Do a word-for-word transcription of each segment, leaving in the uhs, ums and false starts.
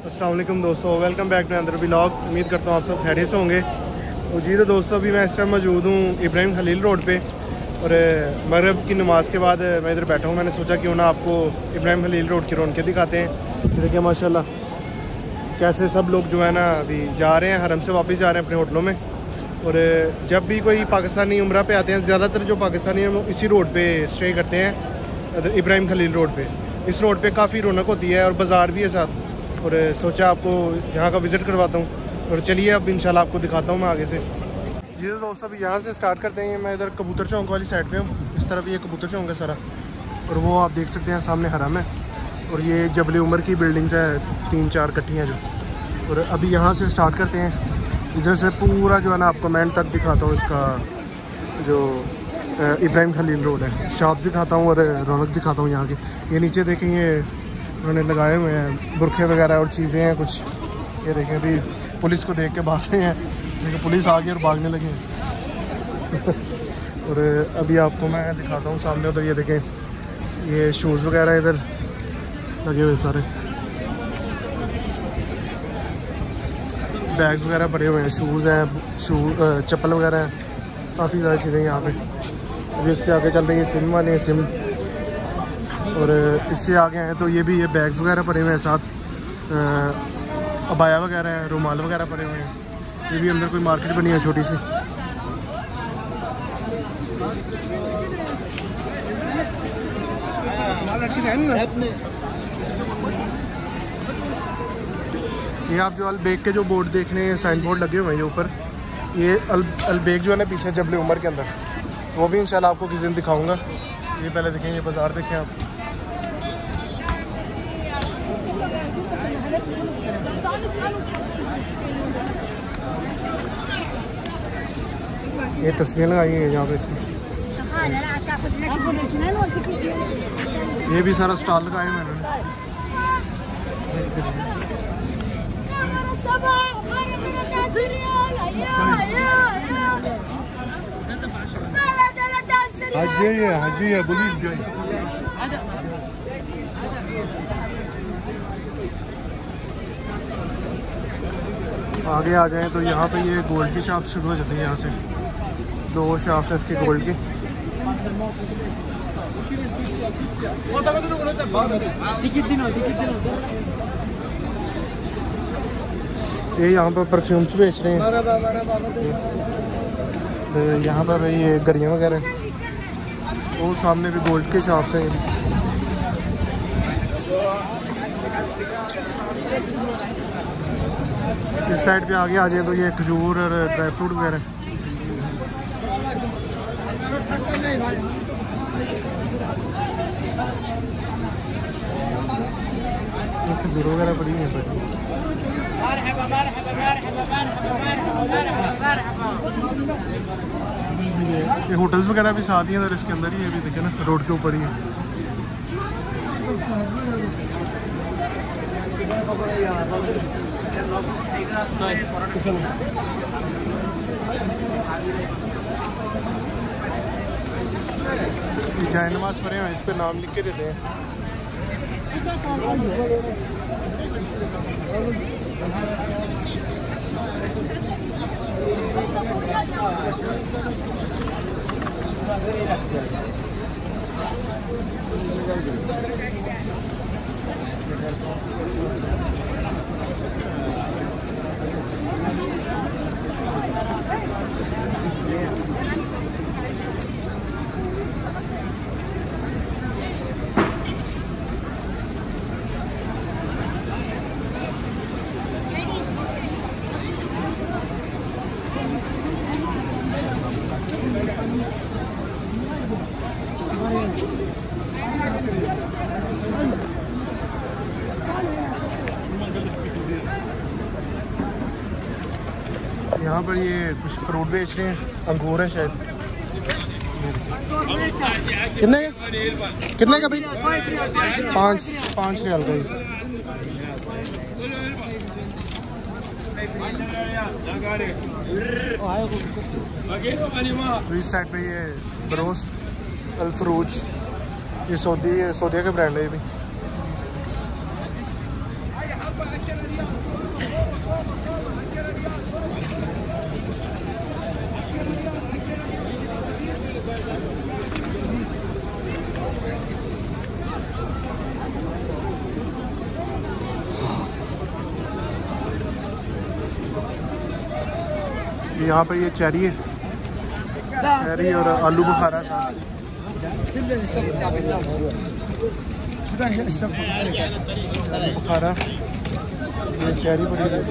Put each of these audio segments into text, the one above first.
अस्सलाम वालेकुम दोस्तों, वेलकम बैक टू अंदर व्लॉग। उम्मीद करता हूँ आप सब खैरियत से होंगे। तो जी तो दोस्तों, अभी मैं इस टाइम मौजूद हूँ इब्राहिम खलील रोड पे और मगरिब की नमाज़ के बाद मैं इधर बैठा हूँ। मैंने सोचा क्यों ना आपको इब्राहिम खलील रोड की रौनकें दिखाते हैं। देखिए माशाल्लाह कैसे सब लोग जो है ना अभी जा रहे हैं, हरम से वापस जा रहे हैं अपने होटलों में। और जब भी कोई पाकिस्तानी उम्रा पे आते हैं, ज़्यादातर जो पाकिस्तानी हैं वो इसी रोड पे स्टे करते हैं, इब्राहिम खलील रोड पे। इस रोड पे काफ़ी रौनक होती है और बाज़ार भी है साथ। और सोचा आपको यहाँ का विज़िट करवाता हूँ। और चलिए अब इंशाल्लाह आपको दिखाता हूँ मैं आगे से। जी तो दोस्तों, अभी यहाँ से स्टार्ट करते हैं। मैं इधर कबूतर चौक वाली साइड पे हूँ। इस तरफ ये कबूतर चौक है सारा, और वो आप देख सकते हैं सामने हरम है। और ये जबल उमर की बिल्डिंग्स है, तीन चार इकट्ठी हैं जो। और अभी यहाँ से स्टार्ट करते हैं। इधर से पूरा जो है ना आपको मैं तक दिखाता हूँ इसका जो इब्राहिम खलील रोड है। शॉप्स दिखाता हूँ और रौनक दिखाता हूँ यहाँ की। ये नीचे देखें, ये उन्होंने लगाए हुए हैं बुरखे वगैरह और चीज़ें हैं कुछ। ये देखें, अभी पुलिस को देख के भाग रहे हैं, लेकिन पुलिस आ गई और भागने लगे हैं। और अभी आपको मैं दिखाता हूँ सामने उधर। ये देखें, ये शूज़ वगैरह इधर लगे हुए सारे, बैग्स वगैरह पड़े हुए हैं, शूज़ हैं, शू चप्पल वगैरह हैं, काफ़ी ज़्यादा चीज़ें यहाँ पे। अभी इससे आगे चलते हैं, ये सिम वाले हैं सिम। और इससे आगे हैं तो ये भी ये बैग्स वगैरह पड़े हुए हैं, साथ अबाया वगैरह हैं, रुमाल वगैरह पड़े हुए हैं। ये भी अंदर कोई मार्केट बनी है छोटी सी। ये आप जो अलबेग के जो बोर्ड देख रहे हैं, साइन बोर्ड लगे हुए हैं ये ऊपर, ये अल अलबेग जो है ना पीछे जबल उमर के अंदर, वो भी इंशाल्लाह आपको किसी दिन दिखाऊंगा। ये पहले देखें, ये बाज़ार देखें आप। ये तस्वीरें लगाई है यहाँ पे। ये भी सारा स्टॉल लगाए हुए हैं। आगे आ जाएं तो यहाँ पे ये गोल्ड की शॉप शुरू हो जाती है। यहाँ से दो शॉप्स है इसकी गोल्ड की। ये यहाँ पर परफ्यूम्स बेच रहे हैं। यहाँ पर ये गरियाँ वगैरह, वो सामने भी गोल्ड के शॉप्स हैं। इस साइड पे आगे आ जाए तो ये खजूर और ड्राई फ्रूट वगैरह। खजूर वगैरह पड़ी हुई है। ये होटल्स वगैरह भी साथ ही हैं इसके अंदर ही है। भी देखे ना, रोड के ऊपर ही है। जाए नमाज पढ़े हैं, इस पे नाम लिख के देते हैं। यहाँ पर ये कुछ फ्रूट बेच रहे हैं, अंगूर है शायद। कितने का कितने का भाई? पाँच पाँच रियाल का। तो इस साइड पे ये बरोस्ट अल-फरूज, ये सऊदी सऊदी का ब्रांड है ये भी। यहाँ पर ये चेरी है, चेरी और आलू बुखारा साथ। बुखारा ये चेरी पड़ी है,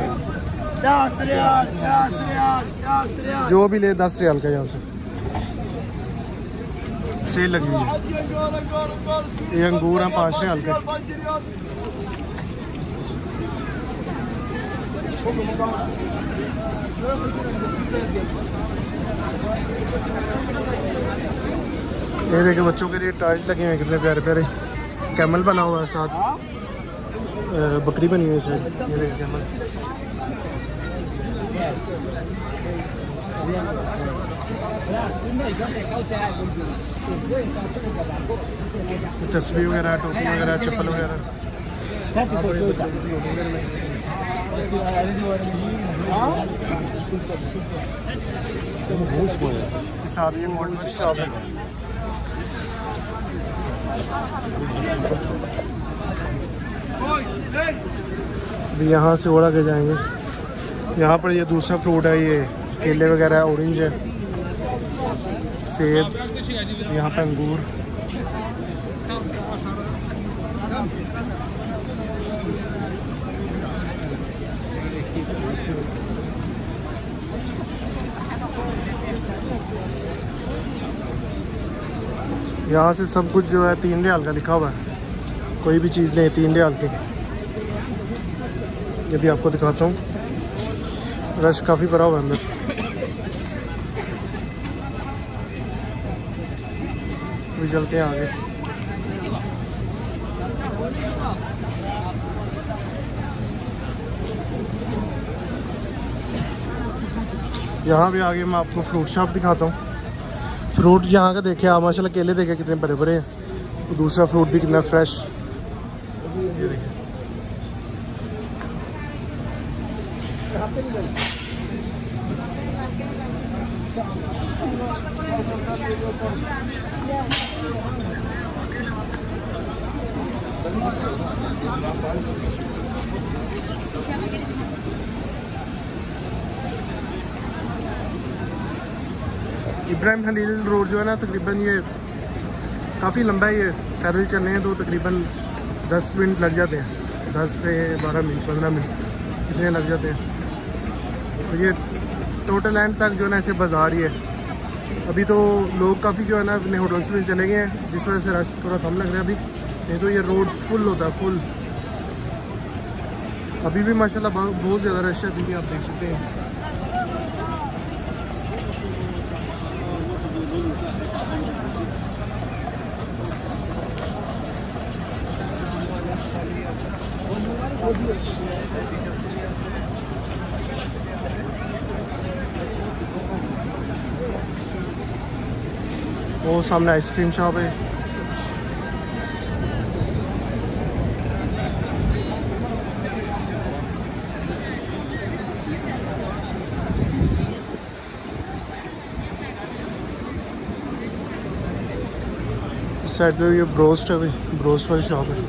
जो भी ले दस रियाल का यहाँ से सेल लगी हुई है। ये अंगूर हैं पाँच रियाल के। ये देखिए बच्चों के लिए टॉयज लगे हैं, कितने प्यारे प्यारे। कैमल बना हुआ है साथ, बकरी बनी हुई है इसमें। ये देखिए कैमल। तस्वीर वगैरह, टोपी वगैरह, चप्पल वगैरह। शॉप ये गोल्ड की शॉप है। अभी यहाँ से और आगे जाएंगे। यहाँ पर ये दूसरा फ्रूट है, ये केले वगैरह, ऑरेंज है, सेब, यहाँ पे अंगूर। यहाँ से सब कुछ जो है तीन रियाल का लिखा हुआ है, कोई भी चीज़ नहीं तीन रियाल की। ये भी आपको दिखाता हूँ, रश काफ़ी भरा हुआ है अंदर। भी चलते हैं आगे। यहाँ भी आगे मैं आपको फ्रूट शॉप दिखाता हूँ। फ्रूट यहाँ का देखे आप माशाल्लाह, केले देखे कितने बड़े बड़े हैं, दूसरा फ्रूट भी कितना फ्रेश। ये देखिए इब्राहिम खलील रोड जो है ना, तकरीबन ये काफ़ी लंबा है। ये पैदल चलने हैं तो तकरीबन दस मिनट लग जाते हैं, दस से बारह मिनट पंद्रह मिनट इतने लग जाते हैं। तो ये टोटल एंड तक जो है ना ऐसे बाज़ार ही है। अभी तो लोग काफ़ी जो है ना अपने होटल्स में चले गए हैं, जिस वजह से रश थोड़ा कम लग रहा है अभी, नहीं तो ये रोड फुल होता है, फुल। अभी भी माशाल्लाह बहुत ज़्यादा रश है, अभी भी आप देख सकते हैं। वो सामने आइसक्रीम शॉप है। इस साइड पे ये ब्रोस्ट है, भाई ब्रोस्ट वाली शॉप है।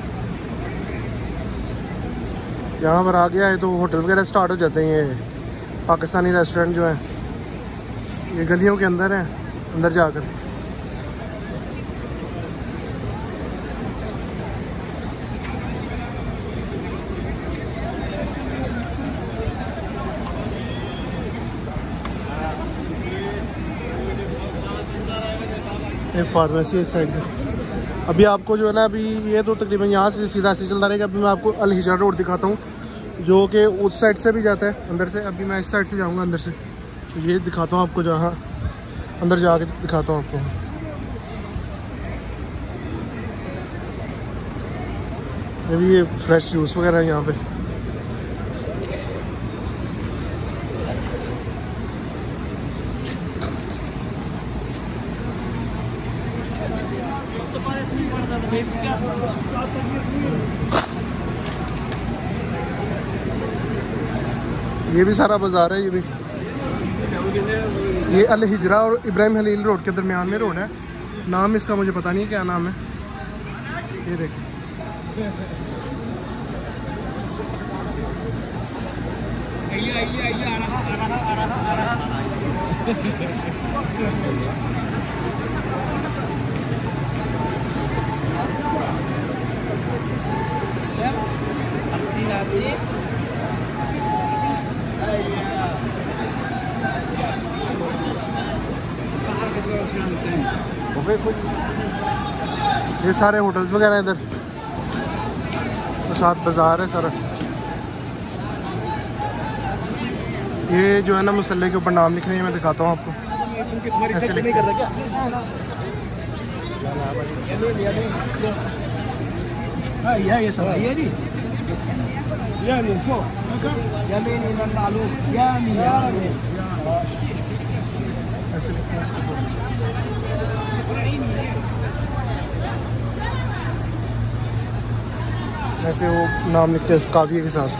यहाँ पर आ गया है तो होटल वगैरह स्टार्ट हो जाते हैं। ये पाकिस्तानी रेस्टोरेंट जो है ये गलियों के अंदर है, अंदर जाकर। एक फार्मेसी है इस साइड में। अभी आपको जो है ना, अभी ये तो तकरीबन यहाँ से सीधा से चलता रहेगा। अभी मैं आपको अल हिजरा रोड दिखाता हूँ, जो कि उस साइड से भी जाता है अंदर से। अभी मैं इस साइड से जाऊँगा अंदर से, तो ये दिखाता हूँ आपको, जहाँ अंदर जाके दिखाता हूँ आपको। अभी ये फ्रेश जूस वगैरह है यहाँ पे। ये भी सारा बाजार है। ये भी ये अल हिजरा और इब्राहिम खलील रोड के दरमियान में रोड है। नाम इसका मुझे पता नहीं क्या नाम है। ये देखिए ये सारे होटल्स वगैरह इधर तो साथ बाज़ार है सारा। ये जो है ना मुसल्ले के ऊपर नाम लिख रहे हैं, मैं दिखाता हूँ आपको। ऐसे लिख ऐसे लिखते हैं इसको। ऐसे वो नाम लिखते हैं काफिये के साथ।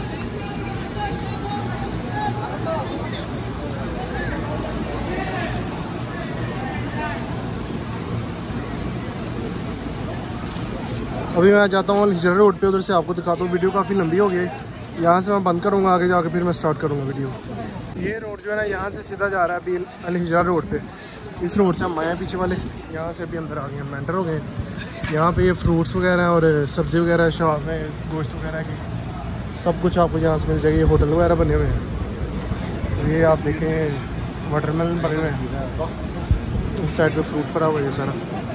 अभी मैं जाता हूँ हिजरा रोड पे, उधर से आपको दिखाता हूँ। वीडियो काफ़ी लंबी हो गई है, यहाँ से मैं बंद करूँगा, आगे जाके फिर मैं स्टार्ट करूँगा वीडियो। ये रोड जो है ना यहाँ से सीधा जा रहा है अभी अल हिजरा रोड पे। इस रोड से हम आए हैं पीछे वाले, यहाँ से अभी अंदर आ गए, हम एंटर हो गए। यहाँ पे ये फ्रूट्स वगैरह और सब्ज़ी वगैरह शॉप है, गोश्त वगैरह की सब कुछ आपको यहाँ से मिल जाएगी। ये होटल वगैरह बने हुए हैं। ये आप देखें वाटरमेलन बने हुए हैं। इस साइड पे फ्रूट पड़ा हुआ है ये सारा।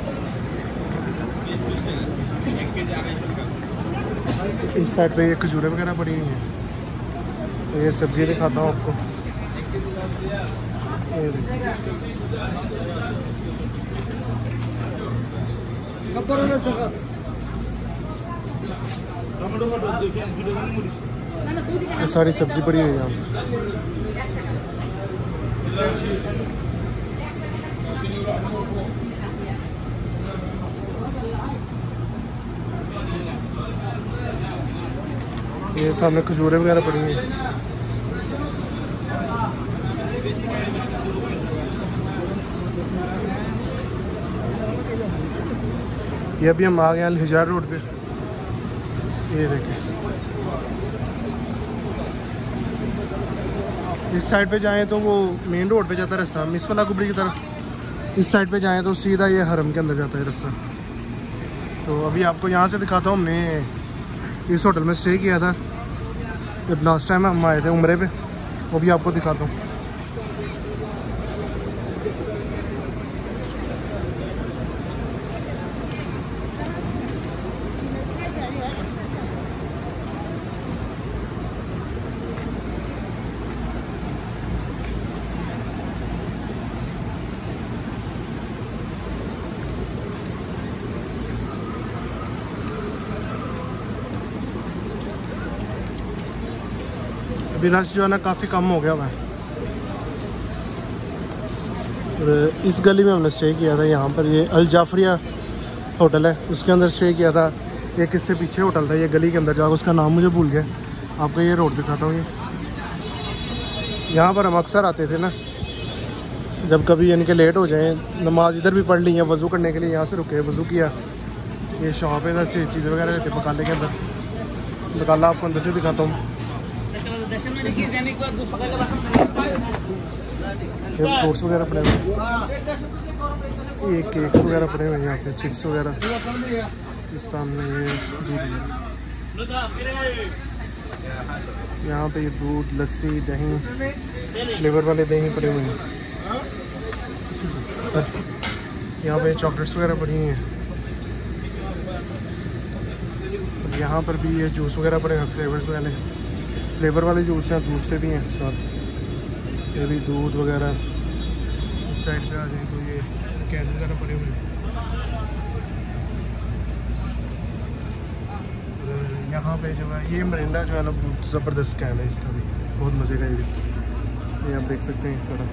इस साइड पे ये खजूरें वगैरह पड़ी हुई हैं। ये सब्ज़ी दिखाता हूँ आपको। ये सारी सब्ज़ी पड़ी हुई है यहाँ पे। ये सामने खजूरें वगैरह पड़ी हैं। ये अभी हम आ गए अल हिजरा रोड पे। ये देखें, इस साइड पे जाएं तो वो मेन रोड पे जाता है रास्ता, मिसफला कुबरी की तरफ। इस साइड पे जाएं तो सीधा ये हरम के अंदर जाता है रास्ता। तो अभी आपको यहाँ से दिखाता हूँ। हमने इस होटल में स्टे किया था जब लास्ट टाइम हम आए थे उम्रे पे, वो भी आपको दिखाता हूँ। अभी रश जो है ना काफ़ी कम हो गया हुआ है। और इस गली में हमने स्टे किया था, यहाँ पर ये अल जाफरिया होटल है, उसके अंदर स्टे किया था। एक इससे पीछे होटल था ये गली के अंदर जाकर, उसका नाम मुझे भूल गया। आपको ये रोड दिखाता हूँ। ये यहाँ पर हम अक्सर आते थे ना, जब कभी यानी कि लेट हो जाए, नमाज इधर भी पढ़ ली है, वज़ू करने के लिए यहाँ से रुके, वज़ू किया। ये शॉप है, इधर से चीज़ें वगैरह रहती है बकाले के अंदर। बकाला आपको अंदर से दिखाता हूँ। फ्रूट्स वगैरह पड़े हुए हैं, ये केक्स वगैरह पड़े हुए हैं यहाँ पे, चिप्स वगैरह। इस सामने ये दूध, यहाँ पे ये दूध, लस्सी, दही, फ्लेवर वाले दही पड़े हुए हैं। यहाँ पे चॉकलेट्स वगैरह पड़ी हुई हैं। यहाँ पर भी ये जूस वगैरह पड़े हैं, फ्लेवर्स वाले फ्लेवर वाले जूस हैं, दूसरे भी हैं साथ। ये भी दूध वगैरह। इस साइड पे आ जाए तो ये कैन वगैरह पड़े हुए हैं। यहाँ पे जो है ये मरिंडा जो है ना, ज़बरदस्त कैन है इसका भी, बहुत मज़े का। ये भी ये आप देख सकते हैं सारा।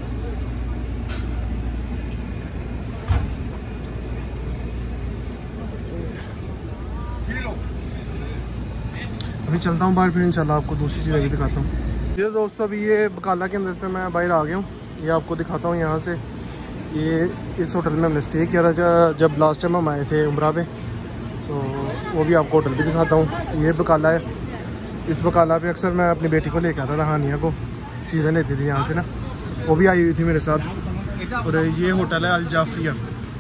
अभी चलता हूँ बाहर, फिर इंशाल्लाह आपको दूसरी चीज़ें भी दिखाता हूँ। ये दोस्तों अभी ये बकाला के अंदर से मैं बाहर आ गया हूँ। ये आपको दिखाता हूँ यहाँ से। ये इस होटल में हमने स्टे किया था जब लास्ट टाइम हम आए थे उम्रा पे, तो वो भी आपको होटल भी दिखाता हूँ। ये बकाला है। इस बकाला पे अक्सर मैं अपनी बेटी को लेकर आता था, हानिया को चीज़ें लेती थी यहाँ से ना। वो भी आई हुई थी मेरे साथ। और ये होटल है अल जाफरिया।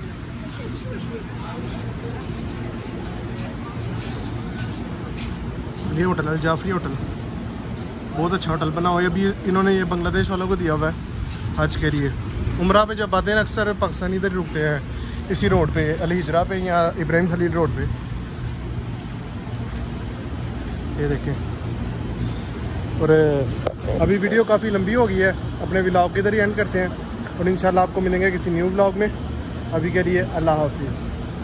ये होटल अल जाफरी होटल बहुत अच्छा होटल बना हुआ है। अभी इन्होंने ये बांग्लादेश वालों को दिया हुआ है हज के लिए। उम्रा पे जब आते हैं अक्सर पाकिस्तानी इधर रुकते हैं इसी रोड पे, अल हिजरा पे या इब्राहिम खलील रोड पे। ये देखें। और अभी वीडियो काफ़ी लंबी हो गई है, अपने व्लॉग के इधर ही एंड करते हैं और इंशाल्लाह आपको मिलेंगे किसी न्यू व्लॉग में। अभी के लिए अल्लाह हाफिज़।